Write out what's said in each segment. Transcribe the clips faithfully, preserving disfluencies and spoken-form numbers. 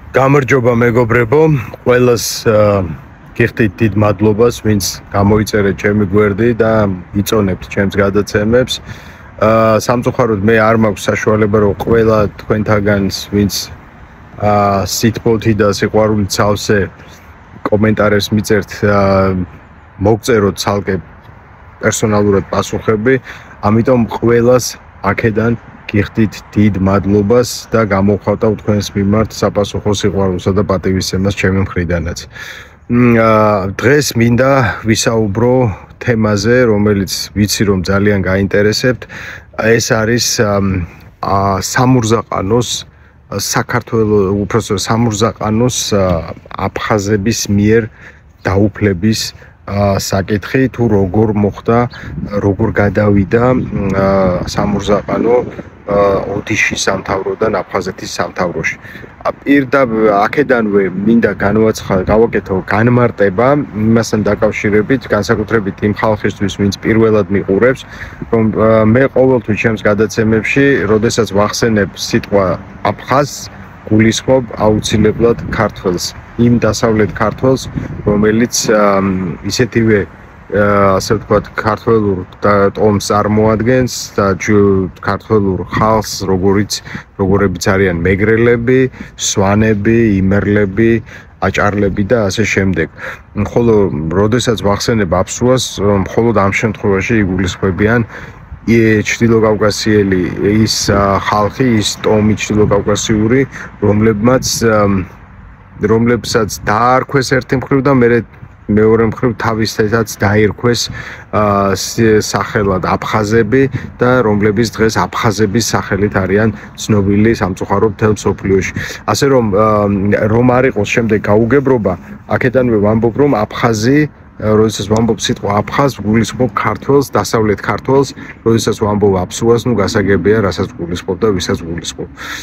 გამარჯობა მეგობრებო, ყველას გიხდით დიდ მადლობას, ვინც გამოიწერეთ ჩემი გვერდი და იწონებთ ჩემს გადაცემებს. სამწუხაროდ მე არ მაქვს საშუალება რომ ყველა თქვენთაგანს, ვინც სიტყოთი და სიყვარულით სავსე კომენტარებს მიწერთ, მოგწეროთ ცალკე პერსონალურად პასუხები, ამიტომ ყველას აქედან გიხდით დიდ მადლობას და გამოვხატავ თქვენს მიმართ საპასუხო სიყვარულსა და პატივისცემას ჩემი მხრიდანაც. დღეს მინდა ვისაუბრო თემაზე, რომელიც ვიცი რომ ძალიან გაინტერესებთ. ეს არის სამურზაყანოს საქართველოს უпросторо სამურზაყანოს აფხაზების მიერ დაუფლების საკითხი, თუ როგორ მოხდა, როგორ გადავიდა სამურზაყანო ოდიშის სამთავროდან აფხაზეთის სამთავროში. პირდაპირ აქედანვე მინდა გავაკეთო განმარტება იმასთან დაკავშირებით, განსაკუთრებით იმ ხალხისთვის, ვინც პირველად მიყურებს, რომ მე ყოველთვის ჩემს გადაცემებში, როდესაც ვახსენებ სიტყვა აფხაზს, გულისხმობ აუცილებლად ქართველს, იმ დასავლეთ ქართველს, რომელიც ისეთივე ასე ვთქვათ, ქართველურ ტომს წარმოადგენს და ქართველურ ხალხს, როგორიც როგორებიც არიან მეგრელები, სვანები, იმერლები, აჭარლები და ასე შემდეგ. ხოლო როდესაც ვახსენებ აფსუას, მხოლოდ ამ შემთხვევაში იგულისხმებიან ჩრდილოკავკასიელი ის ხალხი, ის ტომი ჩრდილოკავკასიური, რომლებმაც რომლებსაც დაარქვეს ერთი მხრივ და მე მეორე მხრივ თავისთასაც დაირქვეს სახელად აფხაზები და რომლებიც დღეს აფხაზების სახელით არიან ცნობილი სამწუხაროდ მთელ მსოფლიოში. ასე რომ რომ არ იყოს შემდეგ გაუგებრობა, აქედანვე ვამბობ რომ აფხაზი, როდესაც ვამბობ სიტყვა აფხაზ, გულისხმობ ქართველს, დასავლეთ ქართველს, როდესაც ვამბობ აფსუას, ნუ გასაგებია, რასაც გულისხმობ და ვისაც გულისხმობ.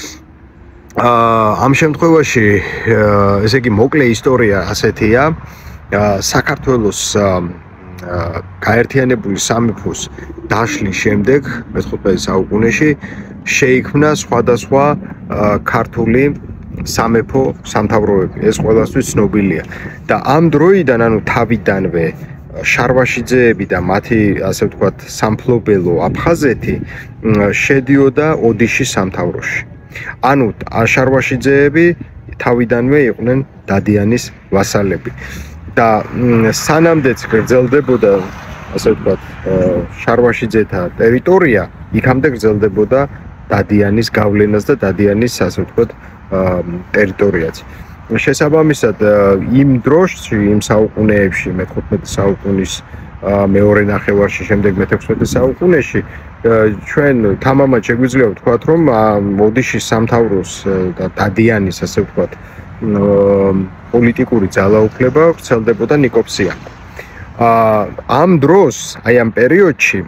ამ შემთხვევაში, ესე იგი, მოკლე ისტორია ასეთია. საქართველოს გაერთიანებული სამეფოს დაშლის შემდეგ მეთხუთმეტე საუკუნეში შეიქმნა სხვადასხვა ქართული სამეფო სამთავროები. ეს ყველასთვის ცნობილია. და ამ დროიდან, ანუ თავიდანვე შარვაშიძეები და მათი, ასე ვთქვათ, სამფლობელო აფხაზეთი შედიოდა ოდიშის სამთავროში. ანუ შარვაშიძეები თავიდანვე იყვნენ დადიანის ვასალები. და სანამდეც გრძელდებოდა, ასე ვთქვათ, შარვაშიძეთა ტერიტორია, იქამდე გრძელდებოდა დადიანის გავლენას და დადიანის, ასე ვთქვათ, ტერიტორიაც. შესაბამისად, იმ დროში, იმ საუკუნეებში, მეთხუთმეტე საუკუნის მეორე ნახევარში, შემდეგ მეთექვსმეტე საუკუნეში, ჩვენ თამამად შეგვიძლია ვთქვათ, რომ ოდიშის სამთავროს და დადიანის, ასე ვთქვათ, პოლიტიკური ძალაუფლება ვრცელდებოდა ნიკოფსია. ამ დროს, აი ამ პერიოდში,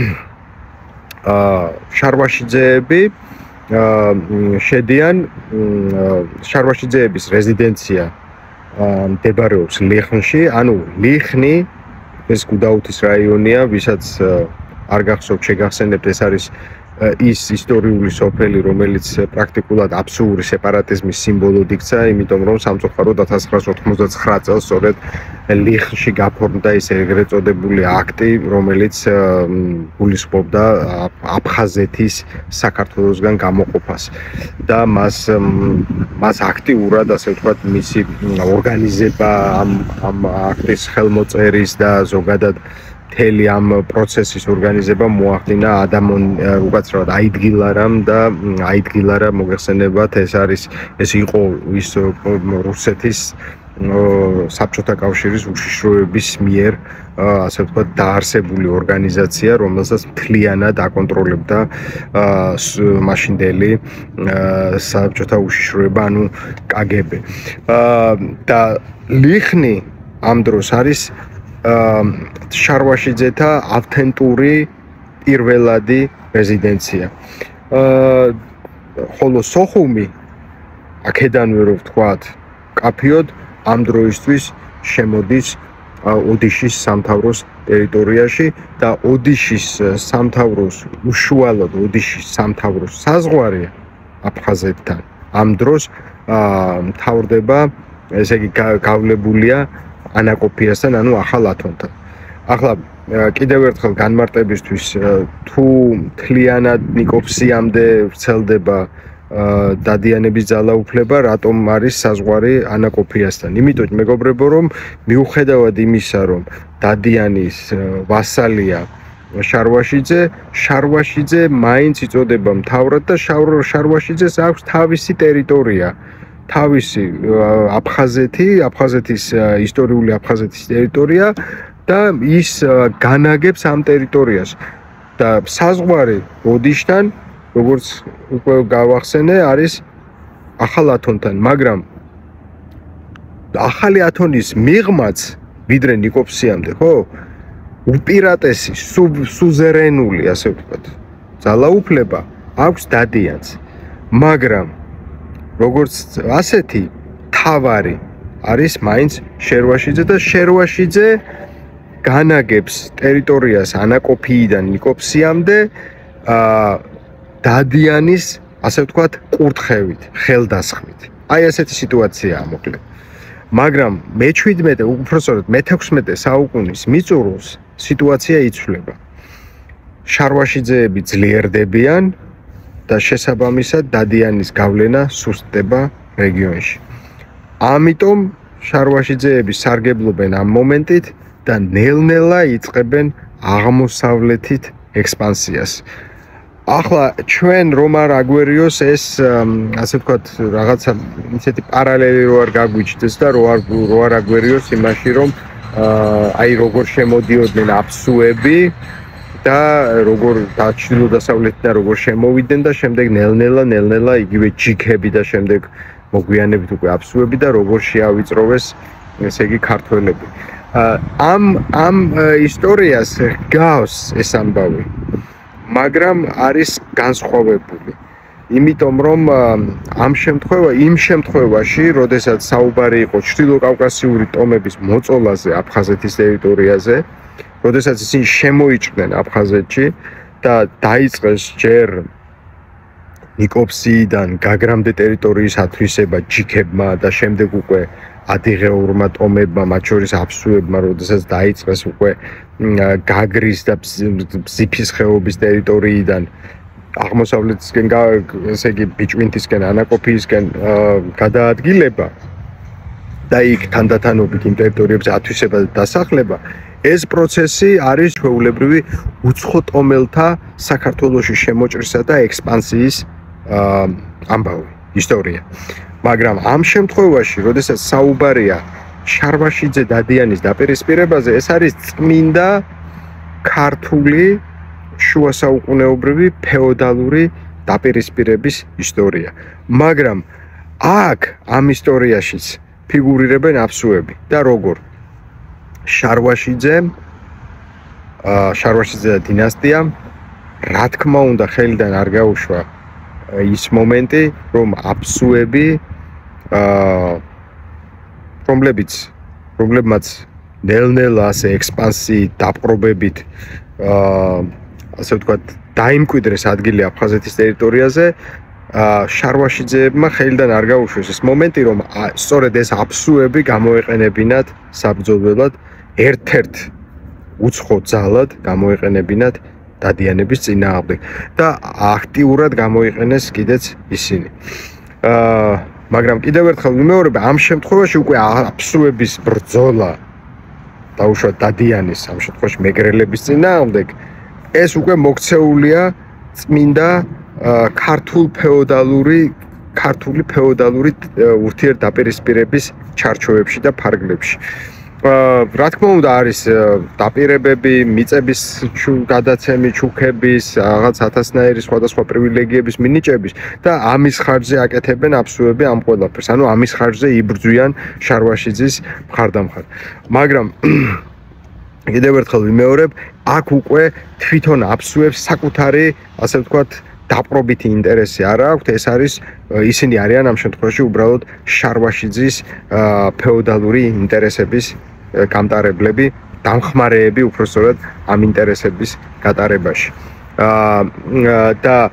შარვაშიძეები შედიან, შარვაშიძეების რეზიდენცია მდებარეობს ლიხნში, ანუ ლიხნი, ეს გუდაუთის რაიონია, ვისაც არ გახსოვთ, შეგახსენებთ, ეს არის ის ისტორიული სოფელი, რომელიც პრაქტიკულად აბსურდი სეპარატიზმის სიმბოლოდ იქცა, იმიტომ რომ სამწუხაროდ ათას ცხრაას ოთხმოცდათცხრა წელს სწორედ ლიხნში გაფორმდა ის ეგრეთ წოდებული აქტი, რომელიც გულისხმობდა აფხაზეთის საქართველოსგან გამოყოფას და მას მას აქტიურად, ასე ვთქვათ, მისი ორგანიზება, ამ ამ აქტის ხელმოწერის და ზოგადად მთელი ამ პროცესის ორგანიზება მოახდინა ადამონ უკაცრავად აიდგილარამ და აიდგილარა მოგეხსენებათ, ეს არის ეს იყო ის რუსეთის საბჭოთა კავშირის უშიშროების მიერ, ასე ვთქვათ, დაარსებული ორგანიზაცია, რომელსაც მთლიანად აკონტროლებდა მაშინდელი საბჭოთა უშიშროება, ანუ კაგები. და ლიხნი ამ დროს არის შარვაშიძეთა ავთენტური პირველადი რეზიდენცია. ხოლო სოხუმი, აქედანვე რომ ვთქვათ, კაფიოდ ამ დროისთვის შემოდის ოდიშის სამთავროს ტერიტორიაში და ოდიშის სამთავროს უშუალოდ ოდიშის სამთავროს საზღვარი აფხაზეთთან ამ დროს მთავრდება, ესე იგი გავლებულია ანაკოფიასთან, ანუ ახალ ათონთან. ახლა კიდევ ერთხელ განმარტებისთვის თუ მთლიანად ნიკოფსიამდე ვრცელდება დადიანების ძალაუფლება, რატომ არის საზღვარი ანაკოფიასთან? იმიტომ მეგობრებო, რომ მიუხედავად იმისა, რომ დადიანის ვასალია შარვაშიძე, შარვაშიძე მაინც იწოდება მთავრად და შარვაშიძეს აქვს თავისი ტერიტორია, თავისი აფხაზეთი, აფხაზეთის ისტორიული აფხაზეთის ტერიტორია და ის განაგებს ამ ტერიტორიას. და საზღვარი ოდიშთან, როგორც უკვე გავახსენე, არის ახალ ათონთან, მაგრამ ახალი ათონის მიღმაც ვიდრე ნიკოფსიამდე, ხო? უპირატესი, სუზერენული, ასე ვთქვათ, ძალაუფლება აქვს დადიანს. მაგრამ როგორც ასეთი თავარი არის მაინც შერვაშიძე და შერვაშიძე განაგებს ტერიტორიას ანაკოფიიდან ნიკოფსიამდე დადიანის, ასე ვთქვათ, კურთხევით, ხელდასხმით. აი ასეთი სიტუაციაა მოკლედ. მაგრამ მეჩვიდმეტე, უпроსტოდ მეთექვსმეტე საუკუნის მიწურულს სიტუაცია იცვლება. შარვაშიძეები ძლიერდებიან და შესაბამისად დადიანის გავლენა სუსტდება რეგიონში. ამიტომ შარვაშიძეები სარგებლობენ ამ მომენტით და ნელ-ნელა იწყებენ აღმოსავლეთით ექსპანსიას. ახლა ჩვენ რომ არ აგვერიოს ეს, ასე ვთქვათ, რაღაცა ისეთი პარალელი რო არ გაგვიჩნდეს და რო არ რო არ აგვერიოს იმაში, რომ აი როგორ შემოდიოდნენ აფსუები და როგორ ჩრდილო-დასავლეთიდან როგორ შემოვიდნენ და შემდეგ ნელ-ნელა ნელ-ნელა იგივე ჯიქები და შემდეგ მოგვიანებით უკვე აფსუები და როგორ შეავიწროვეს, ესე იგი, ქართველები. ამ ამ ისტორიას გავს ეს ამბავი, მაგრამ არის განსხვავებული. იმიტომ რომ ამ შემთხვევა იმ შემთხვევაში, როდესაც საუბარი იყო ჩრდილოკავკასიური ტომების მოწოლაზე აფხაზეთის ტერიტორიაზე, როდესაც ისინი შემოიჭრნენ აფხაზეთში და დაიწყეს ჯერ ნიკოფსიიდან გაგრამდე ტერიტორიის ათვისება ჯიქებმა და შემდეგ უკვე ადიღეურმა ტომებმა, მათ შორის აფსუებმა, როდესაც დაიწყეს უკვე გაგრის და ბზიფის ხეობის ტერიტორიიდან აღმოსავლეთისკენ, ესე იგი ბიჭვინთისკენ, ანაკოფიისკენ გადაადგილება და იქ თანდათანობით იმ ტერიტორიებზე ათვისება და დასახლება, ეს პროცესი არის ჩვეულებრივი უცხო ტომელთა საქართველოში შემოჭრისა და ექსპანსიის ამბავი, ისტორია. მაგრამ ამ შემთხვევაში, როდესაც საუბარია შარვაშიძე დადიანის დაპირისპირებაზე, ეს არის წმინდა ქართული შუა საუკუნეობრივი ფეოდალური დაპირისპირების ისტორია. მაგრამ აქ ამ ისტორიაშიც ფიგურირებენ აფსუები და როგორ შარვაშიძე, შარვაშიძე და დინასტია, რა თქმა უნდა, ხელიდან არ გაუშვა ის მომენტი, რომ აფსუები, რომლებიც, რომლებმაც ნელ-ნელა ასე ექსპანსიით, დაპყრობებით, ასე ვთქვათ, დაიმკვიდრეს ადგილი აფხაზეთის ტერიტორიაზე, შარვაშიძეებმა ხელიდან არ გაუშვეს ეს მომენტი, რომ სწორედ ეს აფსუები გამოეყენებინათ საბრძოლველად, ერთ-ერთ უცხო ძალად გამოეყენებინათ დადიანების წინააღმდეგ და აქტიურად გამოიყენეს კიდეც ისინი. მაგრამ კიდევ ერთხელ ვიმეორებ, ამ შემთხვევაში უკვე აფსუების ბრძოლა დაუშვათ დადიანის, ამ შემთხვევაში მეგრელების წინააღმდეგ, ეს უკვე მოქცეულია წმინდა ქართულ ფეოდალური ქართული ფეოდალური ურთიერთდაპირისპირების ჩარჩოებში და ფარგლებში. რა თქმა უნდა, არის დაპირებები, მიწების გადაცემი, ჩუქების, რაღაც ათასნაირი სხვადასხვა პრივილეგიების მინიჭების და ამის ხარჯზე აკეთებენ აფსუები ამ ყველაფერს. ანუ ამის ხარჯზე იბრძვიან შარვაშიძის მხარდამხარ. მაგრამ კიდევ ერთხელ ვიმეორებ, აქ უკვე თვითონ აფსუებს საკუთარი, ასე ვთქვათ, დაპყრობითი ინტერესი არ აქვთ, ეს არის ისინი არიან ამ შემთხვევაში უბრალოდ შარვაშიძის ფეოდალური ინტერესების გამტარებლები, დამხმარეები უпроსტოდ ამ ინტერესების გატარებაში. და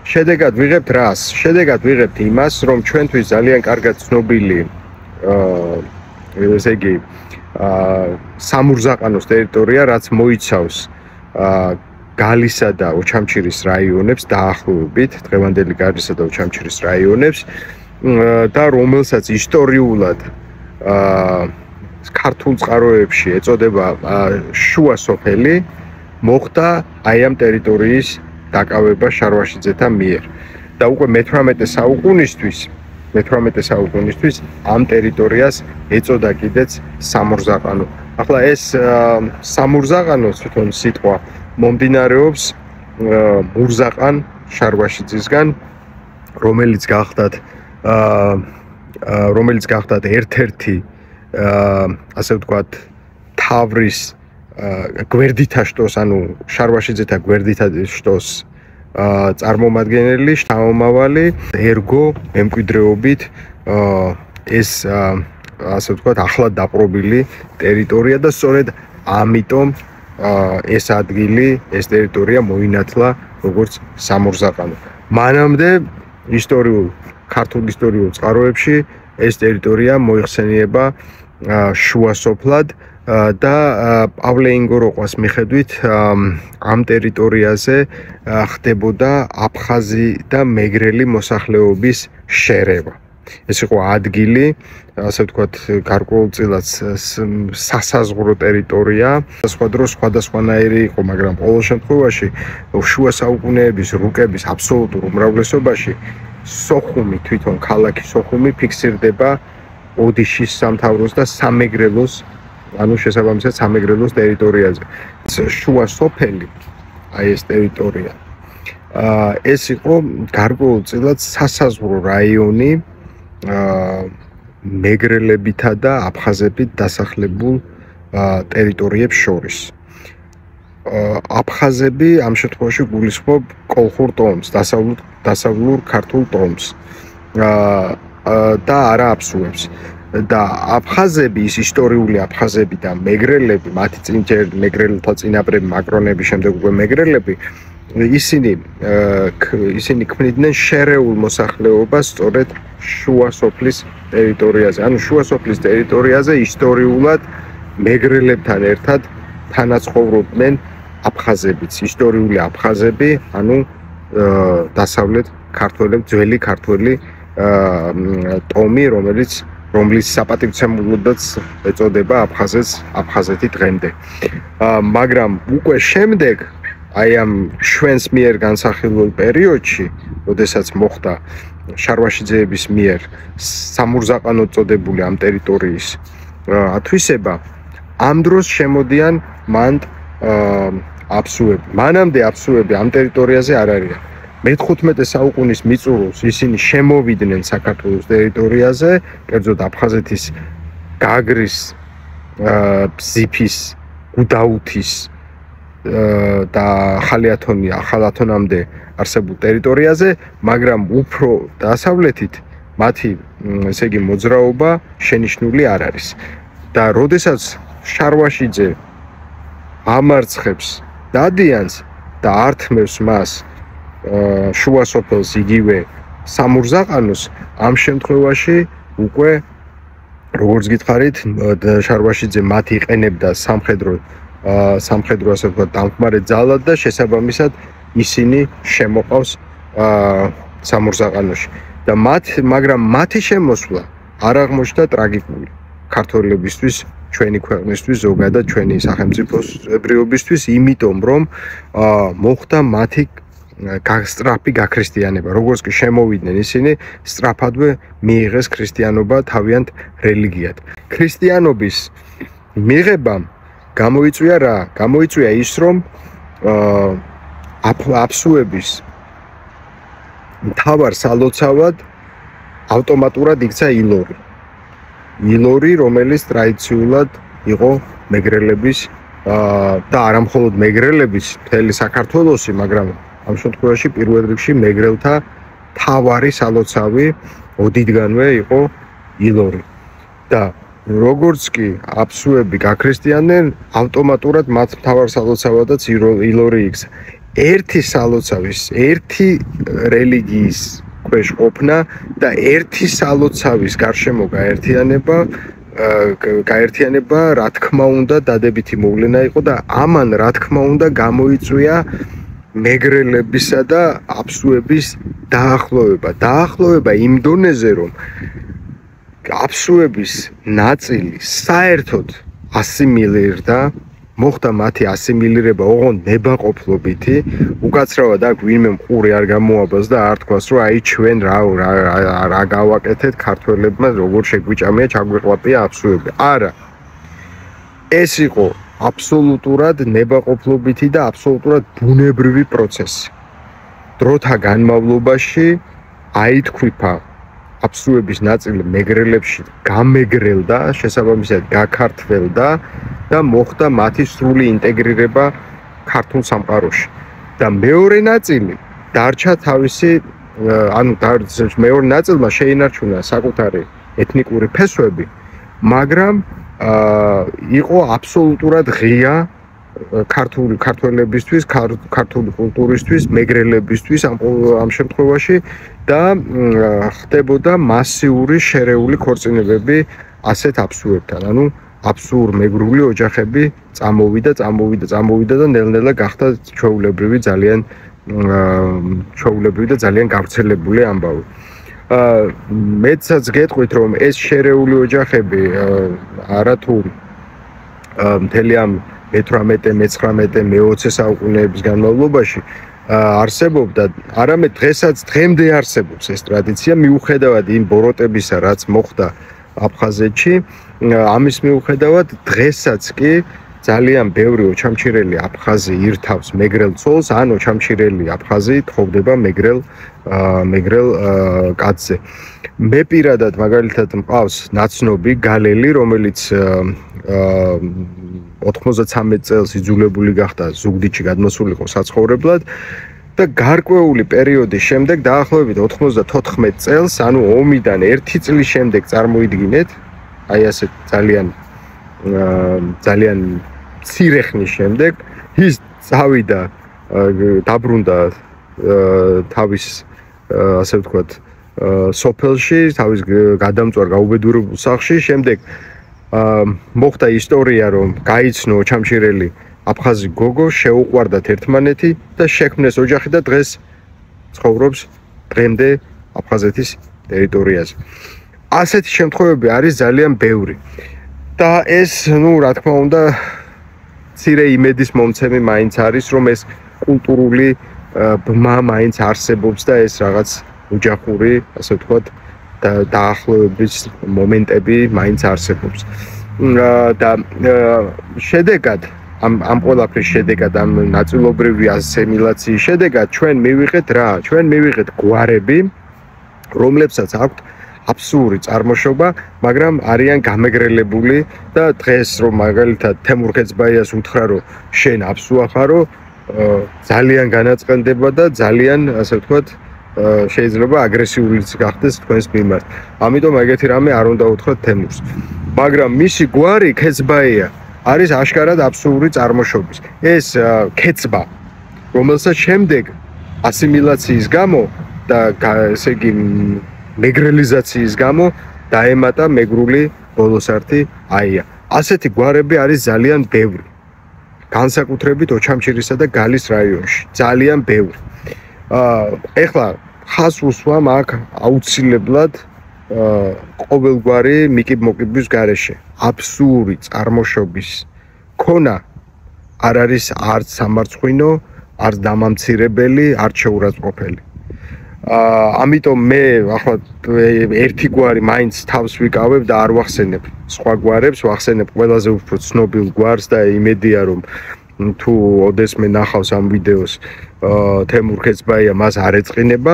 შედეგად ვიღებთ რას? შედეგად ვიღებთ იმას, რომ ჩვენთვის ძალიან კარგად ცნობილი აა ესე იგი აა სამურზაყანოს ტერიტორია, რაც მოიცავს აა გალისა და ოჩამჩირის რაიონებს დაახლოებით, დღევანდელი გალისა და ოჩამჩირის რაიონებს და რომელსაც ისტორიულად აა ქართულ წყაროებში ეწოდება შუა სოფელი, მოხდა აი ამ ტერიტორიის დაკავება შარვაშიძეთა მიერ. და უკვე მეთვრამეტე საუკუნისთვის, მეთვრამეტე საუკუნისთვის ამ ტერიტორიას ეწოდა კიდეც სამურზაყანო. ახლა ეს სამურზაყანო თვითონ სიტყვა მომდინარეობს მურზაყან შარვაშიძისგან, რომელიც გახდათ რომელიც გახდათ ერთ-ერთი ასე ვთქვათ თავრის გვერდითა შტოს, ანუ შარვაშიძეთა გვერდითა შტოს წარმომადგენელი, შთამომავალი, ერგო მემკვიდრეობით ეს ასე ვთქვათ ახლად დაპყრობილი ტერიტორია და სწორედ ამიტომ ეს ადგილი, ეს ტერიტორია მოინათლა როგორც სამურზაყანო. მანამდე ისტორიულ ქართულ ისტორიულ წყაროებში ეს ტერიტორია მოიხსენიება შუა სოფლად და პავლე ინგოროყვას მიხედვით ამ ტერიტორიაზე ხდებოდა აფხაზი და მეგრელი მოსახლეობის შერევა. ეს იყო ადგილი, ასე ვთქვათ, გარკვეულწილად სასაზღვრო ტერიტორია, სხვა დროს სხვადასხვანაირი იყო, მაგრამ ყოველ შემთხვევაში შუა საუკუნეების რუკების აბსოლუტურ უმრავლესობაში სოხუმი, თვითონ ქალაქი სოხუმი ფიქსირდება ოდიშის სამთავროს და სამეგრელოს, ანუ შესაბამისად სამეგრელოს ტერიტორიაზე. შუა სოფელი, აი ეს ტერიტორია, ეს იყო გარკვეულწილად სასაზღვრო რაიონი მეგრელებითა და აფხაზებით დასახლებულ ტერიტორიებს შორის. აფხაზები ამ შემთხვევაში გულისხმობ კოლხურ ტომს, დასავლურ დასავლურ ქართულ ტომს და არა აფსუებს. და აფხაზები, ის ისტორიული აფხაზები და მეგრელები, მათი წინჯერ მეგრელთა წინაპრები, მაკრონები, შემდეგ უკვე მეგრელები, ისინი ისინი ქმნიდნენ შერეულ მოსახლეობას სწორედ შუა სოფლის ტერიტორიაზე. ანუ შუა სოფლის ტერიტორიაზე ისტორიულად მეგრელებთან ერთად თანაცხოვრობდნენ აფხაზებიც, ისტორიული აფხაზები, ანუ დასავლეთ ქართველები, ძველი ქართველი ტომი, რომელიც რომლის საპატივცემულოდაც ეწოდება აფხაზეთს, აფხაზეთი დღემდე. მაგრამ უკვე შემდეგ აი ამ ჩვენს მიერ განსახილველ პერიოდში, როდესაც მოხდა შარვაშიძეების მიერ სამურზაყანო წოდებული ამ ტერიტორიის ათვისება, ამ დროს შემოდიან მან აფსუები. მანამდე აფსუები ამ ტერიტორიაზე არ არიან. მეთერთმეტე საუკუნის მიწურულს ისინი შემოვიდნენ საქართველოს ტერიტორიაზე, კერძოდ აფხაზეთის გაგრის, ბზიფის, გუდაუთის და ხალიათონი, ახალათონამდე არსებულ ტერიტორიაზე, მაგრამ უფრო დასავლეთით მათი, ესე იგი, მოძრაობა შენიშნული არ არის. და როდესაც შარვაშიძე ამარცხებს დადიანს და ართმევს მას შუა სოფელს, იგივე სამურზაყანოს, ამ შემთხვევაში უკვე როგორც გითხარით, შარვაშიძე მათ იყენებდა სამხედრო სამხედრო ასე ვთქვათ დამხმარე ძალად და შესაბამისად ისინი შემოყავს სამურზაყანოში. და მათ, მაგრამ მათი შემოსვლა არ აღმოჩნდა ტრაგიკული ქართველებისთვის, ჩვენი ქვეყნისთვის, ზოგადად ჩვენი სახელმწიფოებრიობისთვის, იმიტომ რომ მოხდა მათი გასტრაფი გაქრისტიანება. როგორც კი შემოვიდნენ ისინი, სწრაფადვე მიიღეს ქრისტიანობა თავიანთ რელიგიად. ქრისტიანობის მიღებამ გამოიწვია რა? გამოიწვია ის, რომ აფსუების მთავარ სალოცავად ავტომატურად იქცა ილორი. ილორი, რომელიც ტრადიციულად იყო მეგრელების და არა მხოლოდ მეგრელების, მთელი საქართველოსი, მაგრამ ამ შემთხვევაში პირველ რიგში მეგრელთა თავარი სალოცავი ოდიდგანვე იყო ილორი. და როგორც კი აფსუები გაქრისტიანდნენ, ავტომატურად მათ მთავარ სალოცავადაც ილორი იქცა. ერთი სალოცავის, ერთი რელიგიის ქვეშ ყოფნა და ერთი სალოცავის გარშემო გაერთიანება გაერთიანება რა თქმა უნდა დადებითი მოვლენა იყო და ამან რა თქმა უნდა გამოიწვია მეგრელებისა და აბსუების დაახლოვება. დაახლოვება იმ დონეზე, რომ აბსუების ნაწილი საერთოდ ასიმილირდა, მოხდა მათი ასიმილირება ოღონდ ნებაყოფლობითი, უკაცრავად აქ ვინმე მყური არ გამოაბას და არ თქვას, რომ აი ჩვენ რა რა გავაკეთეთ ქართველებმა, როგორ შეგვიჭამია, ჩაგვიყვატია აბსუები. არა. ეს იყო აბსოლუტურად ნებაყოფლობითი და აბსოლუტურად ბუნებრივი პროცესი. დროთა განმავლობაში აითქვიფა აბსუების ნაწილი მეგრელებში გამეგრელდა, შესაბამისად გაქართველდა და მოხდა მათი სრული ინტეგრირება ქართულ სამყაროში. და მეორე ნაწილი დარჩა თავისი, ანუ მეორე ნაწილმა შეინარჩუნა საკუთარი ეთნიკური ფესვები, მაგრამ იყო აბსოლუტურად ღია ქართული ქართველებისთვის, ქართული კულტურისთვის, მეგრელებისთვის ამ ამ შემთხვევაში და ხდებოდა მასიური შერეული ქორწინებები ასეთ აბსუებთან. ანუ აბსურ მეგრული ოჯახები წამოვიდა, წამოვიდა, წამოვიდა და ნელ-ნელა გახდა ჩვეულებრივი ძალიან ჩვეულებრივი და ძალიან გავრცელებული ამბავი. მეცაც გეტყვით, რომ ეს შერეული ოჯახები არათუ მთელი ამ მეთვრამეტე, მეცხრამეტე, მეოცე საუკუნეების განმავლობაში არსებობდა, არამედ დღესაც დღემდე არსებობს ეს ტრადიცია, მიუხედავად იმ ბოროტებისა, რაც მოხდა აფხაზეთში, ამის მიუხედავად დღესაც კი ძალიან ბევრი ოჩამჩირელი აფხაზი ირთავს მეგრელ ცოლს, ან ოჩამჩირელი აფხაზი თხოვდება მეგრელ მეგრელ კაცზე. მე პირადად მაგალითად მყავს ნაცნობი გალელი, რომელიც ოთხმოცდათრამეტ წელს იძულებული გახდა ზუგდიდში გადმოსულიყო საცხოვრებლად და გარკვეული პერიოდის შემდეგ დაახლოებით ოთხმოცდათოთხმეტ წელს, ანუ ომიდან ერთი წლის შემდეგ წარმოიდგინეთ, აი ასეთ ძალიან ძალიან მცირე ხნის შემდეგ ის წავიდა დაბრუნდა თავის ასე ვთქვათ სოფელში, თავის გადამწვარ გაუბედურებულ სახლში, შემდეგ მოხდა ისტორია, რომ გაიცნო ოჩამჩირელი აფხაზი გოგო, შეუყვარდათ ერთმანეთი და შექმნეს ოჯახი და დღეს ცხოვრობს დღემდე აფხაზეთის ტერიტორიაზე. ასეთი შემთხვევები არის ძალიან ბევრი. და ეს, ну, რა თქმა უნდა, მცირე იმედის მომცემი მაინც არის, რომ ეს კულტურული ბმა მაინც არსებობს და ეს რაღაც ოჯახური, ასე ვთქვათ, დაახლოების მომენტები მაინც არსებობს. და შედეგად ამ ამ ყველაფრის შედეგად, ამ ნაწილობრივი ასიმილაციის შედეგად ჩვენ მივიღეთ რა? ჩვენ მივიღეთ გვარები, რომლებსაც აქვთ აბსური წარმოშობა, მაგრამ არიან გამეგრელებული და დღეს რომ მაგალითად თემურ ქეცბაიას უთხრა, რომ შენ აბსუა ხარო, ძალიან განაწყენდება და ძალიან, ასე ვთქვათ, შეიძლება აგრესიულიც გახდეს თქვენს მიმართ. ამიტომ ეგეთი რამე არ უნდა უთხრათ თემურს. მაგრამ მისი გვარი ქეცბაია არის აშკარად აბსური წარმოშობის. ეს ქეცბა, რომელსაც შემდეგ ასიმილაციის გამო და ესე იგი მეგრელიზაციის გამო დაემატა მეგრული ბოლოსართი აია. ასეთი გვარები არის ძალიან ბევრი. განსაკუთრებით ოჩამჩირისა და გალის რაიონში. ძალიან ბევრი. ეხლა ხას უსვამ აქ აუცილებლად ყოველგვარი მიკიბ-მოკიბის გარეშე. აბსური წარმოშობის ქონა არ არის არც სამარცხვინო, არც დამამცირებელი, არც შეურაცხყოფელი. ამიტომ მე ახლა ერთი გვარი მაინც თავს ვიკავებ და არ ვახსენებ სხვა გვარებს, ვახსენებ ყველაზე უფრო ცნობილ გვარს და იმედია რომ თუ ოდეს მე ნახავს ამ ვიდეოს თემურ ქეცბაია მას არ ეწყინება.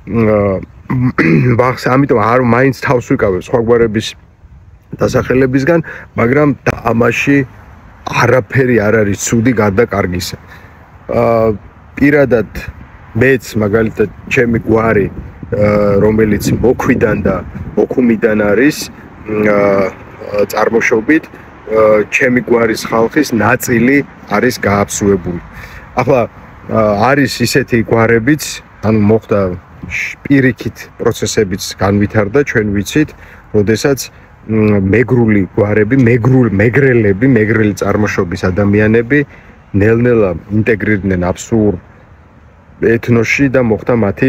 ვახს ამიტომ არ მაინც თავს ვიკავებ სხვა გვარების დასახელებისგან, მაგრამ ამაში არაფერი არ არის ცუდი გარდა კარგისა. პირადად მეც მაგალითად ჩემი გვარი, რომელიც მოქვიდან და მოქუმიდან არის წარმოშობით, ჩემი გვარის ხალხის ნაწილი არის გააბსუებული. ახლა არის ისეთი გვარებიც, ანუ მოხდა პირიქით პროცესებიც განვითარდა, ჩვენ ვიცით, როდესაც მეგრული გვარები, მეგრული მეგრელები, მეგრელი წარმოშობის ადამიანები ნელ-ნელა ინტეგრირდნენ აფსუურ ეთნოსში და მოხდა მათი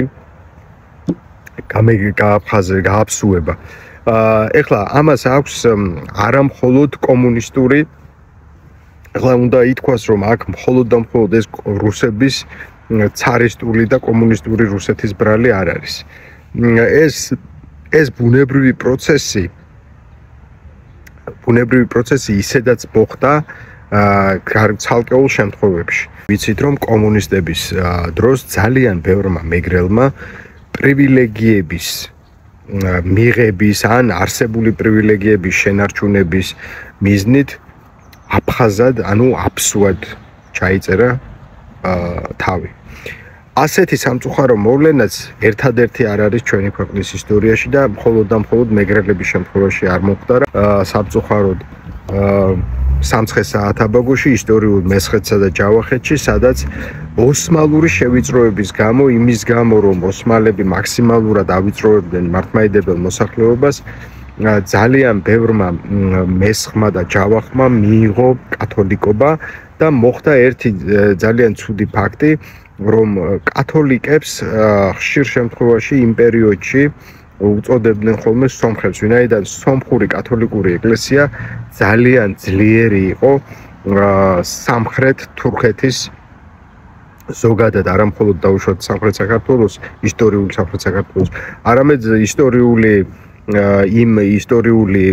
გააფხაზე, გააფსუება. ეხლა ამას აქვს არა მხოლოდ კომუნისტური, ეხლა უნდა ითქვას, რომ აქ მხოლოდ და მხოლოდ ეს რუსების цаრისტული და კომუნისტური რუსეთის ბრალი არ არის. ეს ეს ბუნებრივი პროცესი ბუნებრივი პროცესი ისედაც მოხდა ცალკეულ შემთხვევებში. ვიცით, რომ კომუნისტების დროს ძალიან ბევრმა მეგრელმა პრივილეგიების მიღების ან არსებული პრივილეგიების შენარჩუნების მიზნით აფხაზად, ანუ აფსუად ჩაიწერა თავი. ასეთი სამწუხარო მოვლენაც ერთადერთი არ არის ჩვენი ქვეყნის ისტორიაში და მხოლოდ და მხოლოდ მეგრელების შემთხვევაში არ მოხდა. სამწუხაროდ სამცხე-საათაბაგოში, ისტორიულ მესხეთსა და ჯავახეთში, სადაც ოსმალური შევიწროების გამო, იმის გამო, რომ ოსმალები მაქსიმალურად ავიწროებდნენ მართლმადიდებელ მოსახლეობას, ძალიან ბევრმა მესხმა და ჯავახმა მიიღო კათოლიკობა და მოხდა ერთი ძალიან ცუდი ფაქტი, რომ კათოლიკებს ხშირ შემთხვევაში იმ პერიოდში უწოდებდნენ ხოლმე სომხებს, ვინაიდან სომხური კათოლიკური ეკლესია ძალიან ძლიერი იყო სამხრეთ თურქეთის ზოგადად, არა მხოლოდ დაუშვათ სამხრეთ საქართველოს, ისტორიული სამხრეთ საქართველოს, არამედ ისტორიული იმ ისტორიული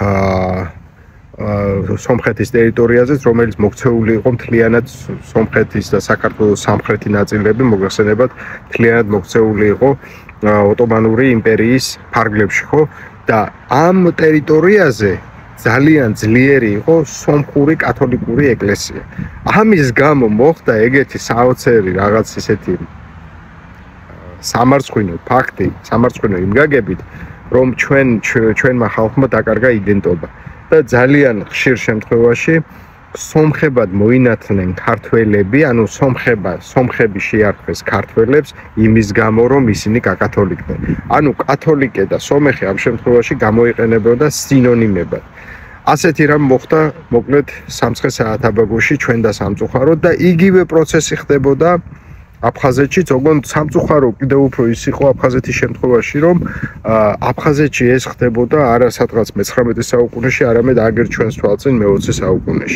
სომხეთის ტერიტორიაზეც, რომელიც მოქცეული იყო მთლიანად სომხეთის და საქართველოს სამხრეთი ნაწილები, მოგახსენებათ, მთლიანად მოქცეული იყო ოტომანური იმპერიის ფარგლებში, ხო? და ამ ტერიტორიაზე ძალიან ძლიერი იყო სომხური კათოლიკური ეკლესია. ამის გამო მოხდა ეგეთი საოცარი რაღაც ისეთი სამარცხვინო ფაქტი, სამარცხვინო იმ გაგებით, რომ ჩვენ ჩვენმა ხალხმა დაკარგა იდენტობა და ძალიან ხშირ შემთხვევაში სომხებად მოინათლნენ ქართველები, ანუ სომხება, სომხები შეარქვეს ქართველებს იმის გამო, რომ ისინი გაკათოლიკდნენ. ანუ კათოლიკე და სომეხი ამ შემთხვევაში გამოიყენებოდა სინონიმებად. ასეთი რამ მოხდა, მოკლედ, სამცხე-საათაბაგოში ჩვენ და სამწუხაროდ და იგივე პროცესი ხდებოდა აფხაზეთშიც, ოღონდ სამწუხარო კიდევ უფრო ის იყო აფხაზეთის შემთხვევაში, რომ აფხაზეთში ეს ხდებოდა არა სადღაც მეცხრამეტე საუკუნეში, არამედ აგერ ჩვენს თვალწინ მეოცე საუკუნეში.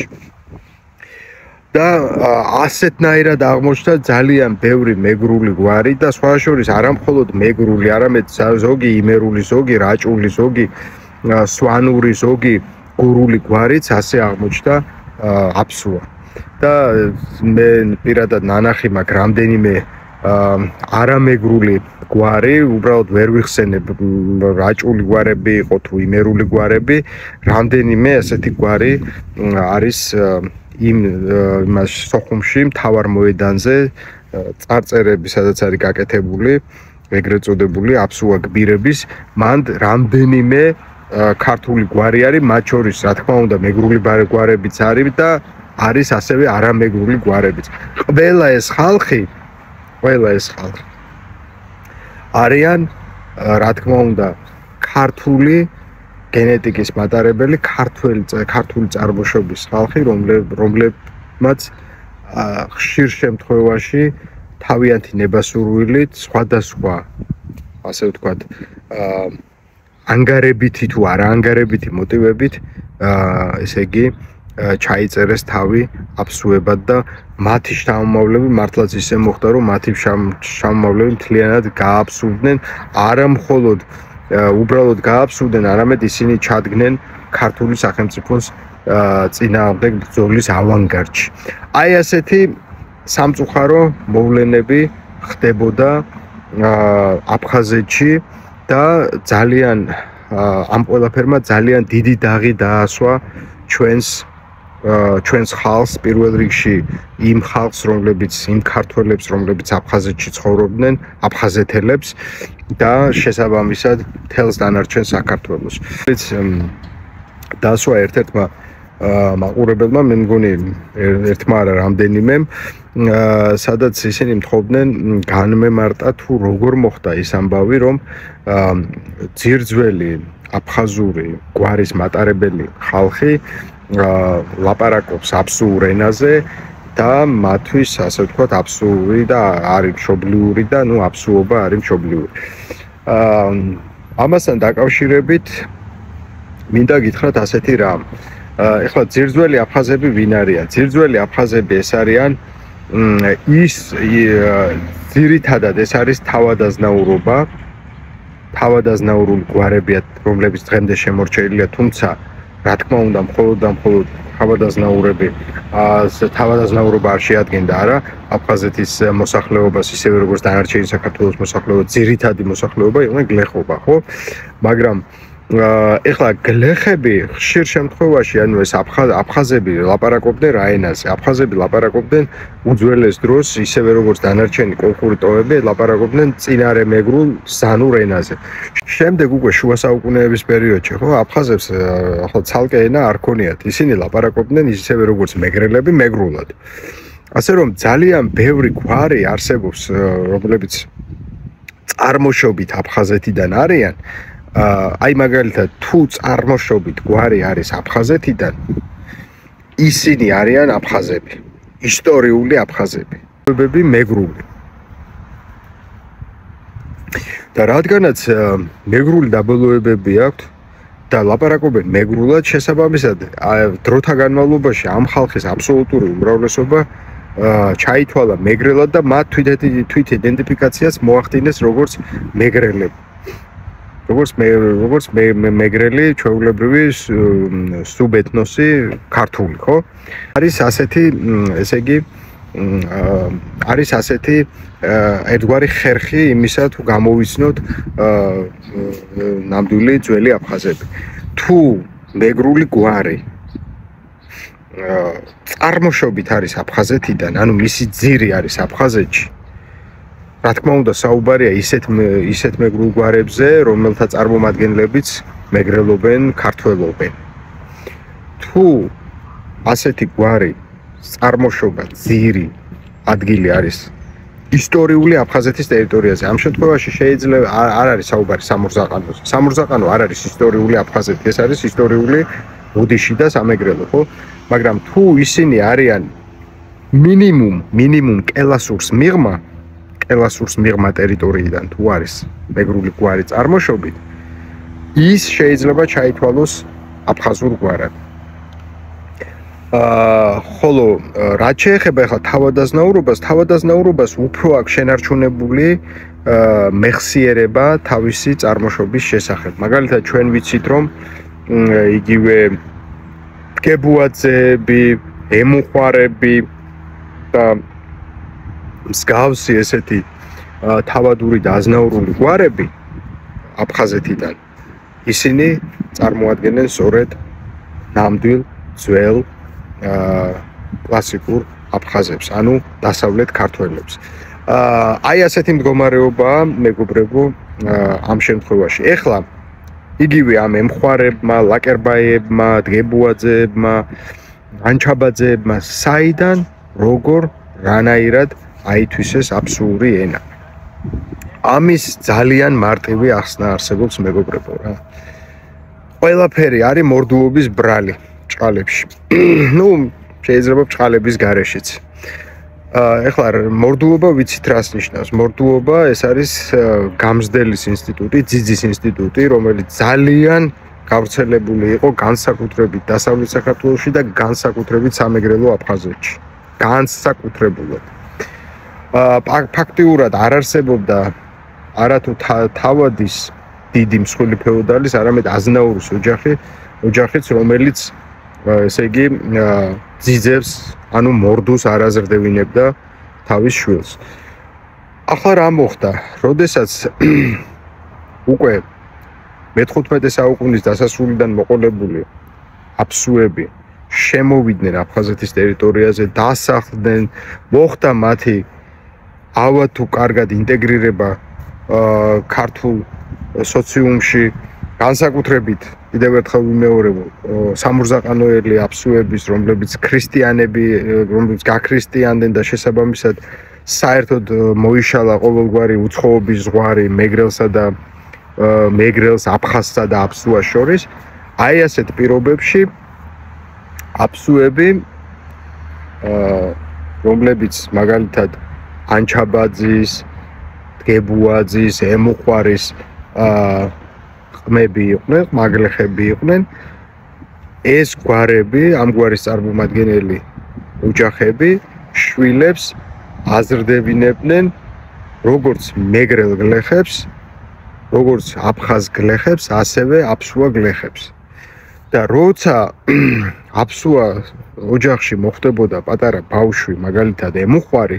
და ასეთნაირად აღმოჩნდა ძალიან ბევრი მეგრული გვარი და სხვა შორის არა მხოლოდ მეგრული, არამედ ზოგი იმერული, ზოგი რაჭული, ზოგი სვანური, ზოგი გურული გვარიც ასე აღმოჩნდა აფსუა. და მე პირადად ნანახი მაქვს რამდენიმე არამეგრული გვარი, უბრალოდ ვერ ვიხსენებ რაჭული გვარები იყო თუ იმერული გვარები, რამდენიმე ასეთი გვარი არის იმ იმას სოხუმში, მთავარ მოედანზე, წარწერები, სადაც არის გაკეთებული, ეგრეთ წოდებული აფსუა გბირების, მანდ რამდენიმე ქართული გვარი არის, მათ შორის, რა თქმა უნდა, მეგრული გვარებიც არის და არის ასევე არამეგრული გვარებიც. ყველა ეს ხალხი, ყველა ეს ხალხი არიან, რა თქმა უნდა, ქართული გენეტიკის მატარებელი, ქართველი ქართული წარმოშობის ხალხი, რომლებმაც ხშირ შემთხვევაში თავიანთი ნებასურვილით, სხვადასხვა, ასე ვთქვათ, ანგარებითი თუ არაანგარებითი მოტივებით, ესე იგი, ჩაიწერეს თავი აფსუებად და მათი შთამომავლები მართლაც ისე მოხდა, რომ მათი შთამომავლები მთლიანად გააფსუდნენ, არა მხოლოდ უბრალოდ გააფსუდნენ, არამედ ისინი ჩადგნენ ქართული სახელმწიფოს წინააღმდეგ ბრძოლის ავანგარდში. აი ასეთი სამწუხარო მოვლენები ხდებოდა აფხაზეთში და ძალიან ამ ყველაფერმა ძალიან დიდი დაღი დაასვა ჩვენს ჩვენს ხალხს, პირველ რიგში იმ ხალხს, რომლებიც იმ ქართველებს, რომლებიც აფხაზეთში ცხოვრობდნენ, აფხაზეთელებს და შესაბამისად მთელს დანარჩენ საქართველოს. დაასვა ერთ-ერთმა მაყურებელმა, მე მგონი ერთმა არა რამდენიმემ, სადაც ისინი მთხოვდნენ განმემარტა თუ როგორ მოხდა ის ამბავი, რომ ძირძველი აფხაზური გვარის მატარებელი ხალხი ლაპარაკობს აბსურდ ენაზე და მათთვის, ასე ვთქვათ, აბსურდი და არის მშობლიური და ნუ აბსურდობა არის მშობლიური. ამასთან დაკავშირებით მინდა გითხრათ ასეთი რამ. ეხლა ძირძველი აფხაზები ვინ არიან? ძირძველი აფხაზები ეს არიან ის ძირითადად ეს არის თავადაზნაურობა, თავადაზნაურული გვარებია, რომლებიც დღემდე შემორჩენილია, თუმცა რა თქმა უნდა, მხოლოდ და მხოლოდ თავადაზნაურები, თავადაზნაურობა არ შეადგენდა არა აფხაზეთის მოსახლეობას, ისევე როგორც დანარჩენი საქართველოს მოსახლეობა, ძირითადი მოსახლეობა იყვნენ გლეხობა, ხო? მაგრამ ეხლა გლეხები ხშირ შემთხვევაში, ანუ ეს აფხაზები ლაპარაკობდნენ რა ენაზე? აფხაზები ლაპარაკობდნენ უძველეს დროს, ისევე როგორც დანარჩენი კოლხური ტომები ლაპარაკობდნენ წინარემეგრულ ზანურ ენაზე. შემდეგ უკვე შუა საუკუნეების პერიოდში, ხო, აფხაზებს ახლა ცალკე ენა არ ქონიათ. ისინი ლაპარაკობდნენ ისევე როგორც მეგრელები მეგრულად. ასე რომ ძალიან ბევრი გვარი არსებობს, რომლებიც წარმოშობით აფხაზეთიდან არიან. აი მაგალითად თუ წარმოშობით გვარი არის აფხაზეთიდან, ისინი არიან აფხაზები, ისტორიული აფხაზები, აბები მეგრული. და რადგანაც მეგრული დაბოლოებები აქვთ და ლაპარაკობენ მეგრულად, შესაბამისად დროთა განმავლობაში ამ ხალხის აბსოლუტური უმრავლესობა ჩაითვალა მეგრელად და მათ თვით იდენტიფიკაციას მოახდინეს როგორც მეგრელები. როგორც მე როგორც მეგრელი ჩვეულებრივი სუბეთნოსი ქართული, ხო? არის ასეთი, ესე იგი, არის ასეთი ერთგვარი ხერხი იმისა, თუ გამოვიცნოთ ნამდვილი ძველი აფხაზები. თუ მეგრული გვარი წარმოშობით არის აფხაზეთიდან, ანუ მისი ძირი არის აფხაზეთში, რა თქმა უნდა, საუბარია ისეთ ისეთ მეგრულ გვარებზე, რომელთა წარმომადგენლებიც მეგრელობენ, ქართველობენ. თუ ასეთი გვარი წარმოშობა, ძირი, ადგილი არის ისტორიული აფხაზეთის ტერიტორიაზე, ამ შემთხვევაში შეიძლება არ არის საუბარი სამურზაყანოზე. სამურზაყანო არ არის ისტორიული აფხაზეთი, ეს არის ისტორიული უდიში და სამეგრელო, ხო? მაგრამ თუ ისინი არიან მინიმუმ, მინიმუმ კელასურს მიღმა ელასურს მიღმა ტერიტორიიდან თუ არის მეგრული გვარი წარმოშობით, ის შეიძლება ჩაითვალოს აფხაზურ გვარად. ხოლო რაც შეეხება ახლა თავადაზნაურობას, თავადაზნაურობას უფრო აქვს შენარჩუნებული მეხსიერება თავისი წარმოშობის შესახებ. მაგალითად, ჩვენ ვიცით, რომ იგივე გებუაძეები, ემუხვარები და მსგავსი ესეთი თავადური და აზნაურული გვარები აფხაზეთიდან, ისინი წარმოადგენენ სწორედ ნამდვილ ძველ კლასიკურ აფხაზებს, ანუ დასავლეთ ქართველებს. აი ასეთი მდგომარეობაა, მეგობრებო, ამ შემთხვევაში. ეხლა იგივე ამ ემხვარებმა, ლაკერბაიებმა, დგებუაძეებმა, ანჩაბაძეებმა საიდან, როგორ, რანაირად აითვისეს აბსურდი ენა. ამის ძალიან მარტივი ახსნა არსებობს, მეგობრებო, რა. ყველაფერი არის მორდუობის ბრალი ჭყალებში. ნუ შეიძლება ჭყალების გარეშეც. ეხლა მორდუობა ვიცით რას ნიშნავს? მორდუობა ეს არის გამზრდელის ინსტიტუტი, ძიძის ინსტიტუტი, რომელიც ძალიან გავრცელებული იყო განსაკუთრებით დასავლეთ საქართველოში და განსაკუთრებით სამეგრელო აფხაზეთში. განსაკუთრებულად. ფაქტიურად არ არსებობდა არათუ თავადის დიდი მსხვილი ფეოდალის, არამედ აზნაურის ოჯახი, ოჯახიც, რომელიც ესე იგი ძიძებს, ანუ მორდუს არ აზრდევინებდა თავის შვილს. ახლა რა მოხდა? როდესაც უკვე მეთხუთმეტე საუკუნის დასასრულიდან მოყოლებული აფსუები შემოვიდნენ აფხაზეთის ტერიტორიაზე, დასახლდნენ, მოხდა მათი ავა თუ კარგად ინტეგრირება ქართულ სოციუმში, განსაკუთრებით კიდევ ერთხელ ვიმეორებ სამურზაყანოელი აფსუების, რომლებიც ქრისტიანები, რომლებიც გაქრისტიანდნენ და შესაბამისად საერთოდ მოიშალა ყოველგვარი უცხოობის ზღვარი მეგრელსა და მეგრელს, აფხაზსა და აფსუას შორის. აი ასეთ პირობებში აფსუები, რომლებიც მაგალითად ანჩაბაძის, დგებუაძის, ემუხვარის ყმები იყვნენ, მაგლეხები იყვნენ. ეს გვარები, ამ გვარის წარმომადგენელი ოჯახები შვილებს აზრდებინებდნენ როგორც მეგრელ გლეხებს, როგორც აფხაზ გლეხებს, ასევე აფსუა გლეხებს. და როცა აფსუა ოჯახში მოხდებოდა პატარა ბავშვი, მაგალითად ემუხვარი,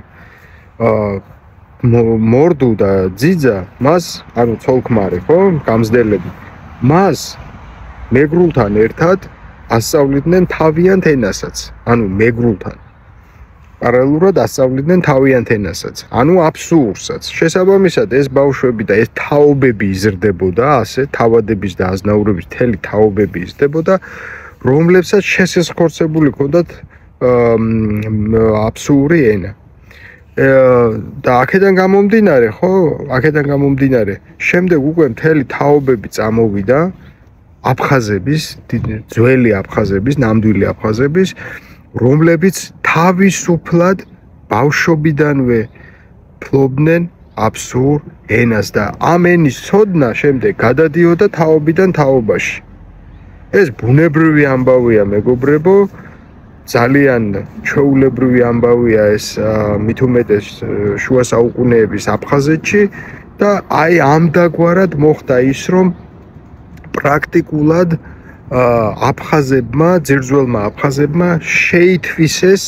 მორდუ და ძიძა, მას, ანუ ცოლ-ქმარი, ხო, გამზდელები, მას მეგრულთან ერთად ასწავლიდნენ თავიანთ ენასაც, ანუ მეგრულთან. პარალელურად ასწავლიდნენ თავიანთ ენასაც, ანუ აფსუურსაც. შესაბამისად, ეს ბავშვები და ეს თაობები იზრდებოდა, ასე თავადების და აზნაურების მთელი თაობები იზრდებოდა, რომლებსაც შესესხორცებული ჰქონდათ აფსუური ენა. და აქედან გამომდინარე, ხო, აქედან გამომდინარე, შემდეგ უკვე მთელი თაობები წამოვიდა აფხაზების, ძველი აფხაზების, ნამდვილი აფხაზების, რომლებიც თავისუფლად ბავშვობიდანვე ფლობდნენ აფსუურ ენას და ამ ენის ცოდნა შემდეგ გადადიოდა თაობიდან თაობაში. ეს ბუნებრივი ამბავია, მეგობრებო, ძალიან ჩვეულებრივი ამბავია ეს მით უმეტეს შუა საუკუნეების აფხაზეთში და აი ამდაგვარად მოხდა ის, რომ პრაქტიკულად აფხაზებმა, ძირძველმა აფხაზებმა შეითვისეს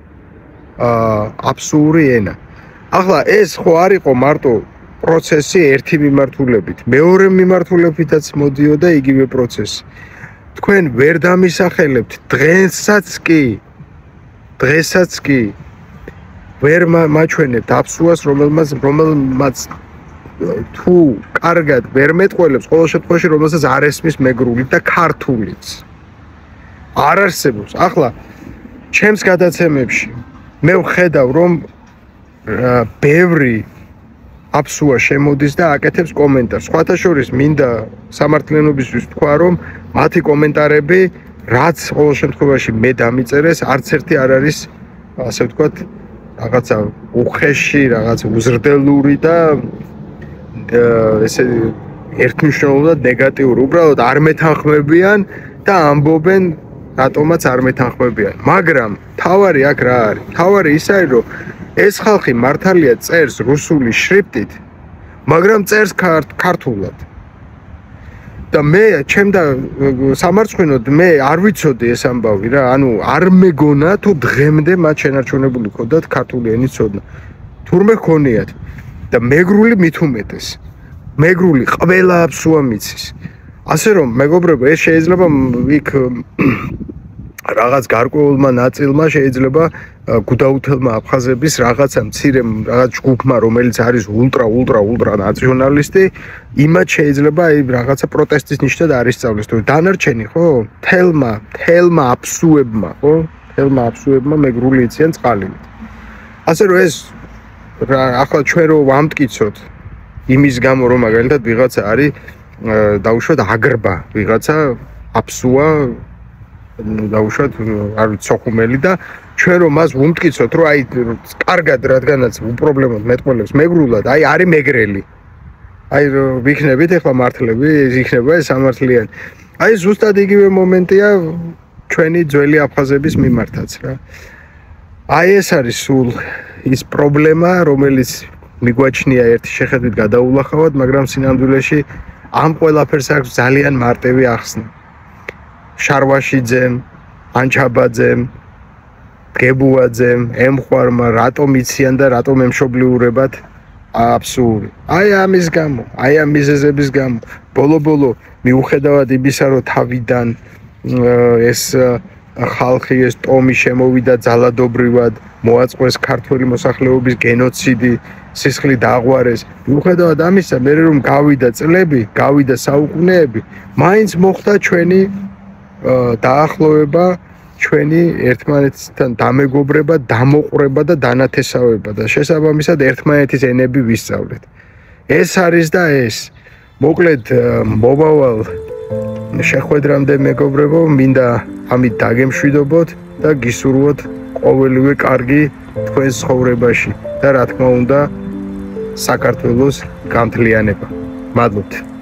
აფსუური ენა. ახლა ეს ხო არ იყო მარტო პროცესი ერთი მიმართულებით, მეორე მიმართულებითაც მოდიოდა იგივე პროცესი. თქვენ ვერ დამისახელებთ დღესაც კი, დღესაც კი ვერ მაჩვენებთ აფსუას, რომელმაც რომელმაც თუ კარგად ვერ მეტყველებს, ყოველ შემთხვევაში რომელსაც არ ესმის მეგრული და ქართულიც არ არსებობს. ახლა ჩემს გადაცემებში მე ვხედავ, რომ ბევრი აფსუა შემოდის და აკეთებს კომენტარს. სხვათა შორის მინდა სამართლიანობისთვის თქვა, რომ მათი კომენტარები, რაც ყოველ შემთხვევაში მე დამიწერეს, არც ერთი არ არის, ასე ვთქვათ, რაღაცა უხეში, რაღაცა უზრდელური და ესე ერთმნიშვნელოვნად ნეგატიური. უბრალოდ არ მეთანხმებიან და ამბობენ, რატომაც არ მეთანხმებიან. მაგრამ თავარი აქ რა არის? თავარი ის არის, რომ ეს ხალხი მართალია წერს რუსული შრიფტით, მაგრამ წერს ქართულად. და მე ჩემდა სამარცხვინოდ მე არ ვიცოდი ეს ამბავი რა, ანუ არ მეგონა თუ დღემდე მათ შენარჩუნებული ჰქონდათ ქართული ენის ცოდნა. თურმე ჰქონიათ და მეგრული მით უმეტეს. მეგრული ყველა აფსუა მიცის. ასე რომ, მეგობრებო, ეს შეიძლება იქ რაღაც გარკვეულმა ნაწილმა შეიძლება გუდაუთელმა აფხაზების რაღაცა მცირე რაღაც ჯგუფმა, რომელიც არის ულტრა ულტრა ულტრა ნაციონალისტი, იმათ შეიძლება აი რაღაცა პროტესტის ნიშნად არ ისწავლეს. თუ დანარჩენი, ხო? თელმა, თელმა აფსუებმა, ხო? თელმა აფსუებმა მეგრული იციან წყალით. ასე რომ ეს ახლა ჩვენ რო ვამტკიცოთ იმის გამო, რომ მაგალითად ვიღაცა არის დაუშვათ აგრბა, ვიღაცა აფსუა დაუშვათ არ ვიცი სოხუმელი და ჩვენ რომ მას ვუმტკიცოთ, რომ აი კარგად რადგანაც უპრობლემოდ მეტყველებს მეგრულად, აი არის მეგრელი. აი ვიქნებით ახლა მართლები, იქნება ეს სამართლიანი. აი ზუსტად იგივე მომენტია ჩვენი ძველი აფხაზების მიმართაც რა. აი ეს არის სულ ის პრობლემა, რომელიც მიგვაჩნია ერთი შეხედვით გადაულახავად, მაგრამ სინამდვილეში ამ ყველაფერს აქვს ძალიან მარტივი ახსნა. შარვაშიძემ, ანჩაბაძემ, დგებუაძემ, ემხვარმა რატომ იციან და რატომ ემშობლიურებათ აფსუური. აი ამის გამო, აი ამ მიზეზების გამო, ბოლო-ბოლო მიუხედავად იმისა, რომ თავიდან ეს ხალხი, ეს ტომი შემოვიდა ძალადობრივად, მოაწყვეს ქართველი მოსახლეობის გენოციდი სისხლი დააღვარეს. მიუხედავად ამისა, მე რომ გავიდა წლები, გავიდა საუკუნეები, მაინც მოხდა ჩვენი დაახლოვება, ჩვენი ერთმანეთთან დამეგობრება, დამოყრება და დანათესავება და შესაბამისად ერთმანეთის ენები ვისწავლეთ. ეს არის და ეს. მოკლედ მომავალ შეხვედრამდე მეგობრებო, მინდა ამით დაგემშვიდობოთ და გისურვოთ ყოველივე კარგი თქვენს ცხოვრებაში და რა თქმა უნდა საქართველოს გამთლიანება. მადლობთ.